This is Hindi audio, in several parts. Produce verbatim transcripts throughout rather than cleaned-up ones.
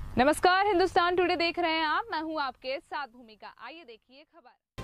नमस्कार, हिंदुस्तान टुडे देख रहे हैं आप। मैं हूं आपके साथ भूमिका। आइए देखिए खबर।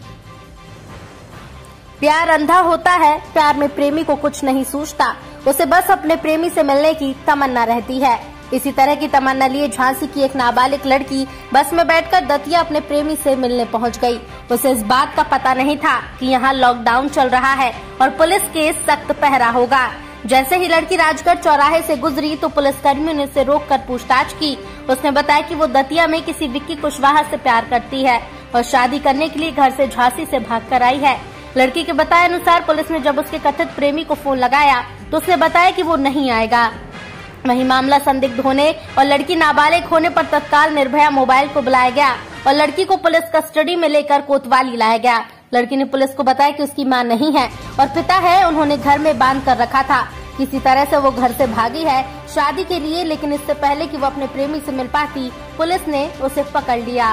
प्यार अंधा होता है। प्यार में प्रेमी को कुछ नहीं सूझता, उसे बस अपने प्रेमी से मिलने की तमन्ना रहती है। इसी तरह की तमन्ना लिए झांसी की एक नाबालिग लड़की बस में बैठकर दतिया अपने प्रेमी से मिलने पहुंच गई। उसे इस बात का पता नहीं था कि यहाँ लॉकडाउन चल रहा है और पुलिस के सख्त पहरा होगा। जैसे ही लड़की राजगढ़ चौराहे से गुजरी तो पुलिसकर्मियों ने उसे रोककर पूछताछ की। उसने बताया कि वो दतिया में किसी विक्की कुशवाहा से प्यार करती है और शादी करने के लिए घर से झांसी से भागकर आई है। लड़की के बताए अनुसार पुलिस ने जब उसके कथित प्रेमी को फोन लगाया तो उसने बताया कि वो नहीं आएगा। वहीं मामला संदिग्ध होने और लड़की नाबालिग होने पर तत्काल निर्भया मोबाइल को बुलाया गया और लड़की को पुलिस कस्टडी में लेकर कोतवाली लाया गया। लड़की ने पुलिस को बताया कि उसकी मां नहीं है और पिता है, उन्होंने घर में बांध कर रखा था। किसी तरह से वो घर से भागी है शादी के लिए, लेकिन इससे पहले कि वो अपने प्रेमी से मिल पाती पुलिस ने उसे पकड़ लिया।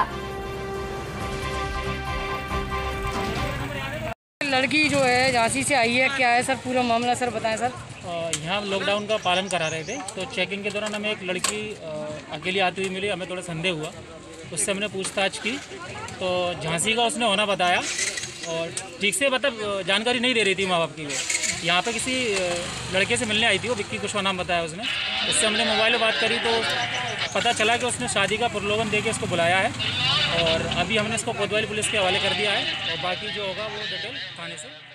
लड़की जो है झांसी से आई है, क्या है सर पूरा मामला सर बताएं सर। यहाँ लॉकडाउन का पालन करा रहे थे तो चेकिंग के दौरान हमें एक लड़की अकेली आती हुई मिली। हमें थोड़ा संदेह हुआ, उससे हमने पूछताछ की तो झांसी का उसने होना बताया और ठीक से मतलब जानकारी नहीं दे रही थी माँ बाप की। वो यहाँ पे किसी लड़के से मिलने आई थी, वो विक्की कुशवाहा नाम बताया उसने। उससे हमने मोबाइल में बात करी तो पता चला कि उसने शादी का प्रलोभन देके उसको बुलाया है और अभी हमने इसको कोतवाली पुलिस के हवाले कर दिया है और बाकी जो होगा वो डिटेल थाने से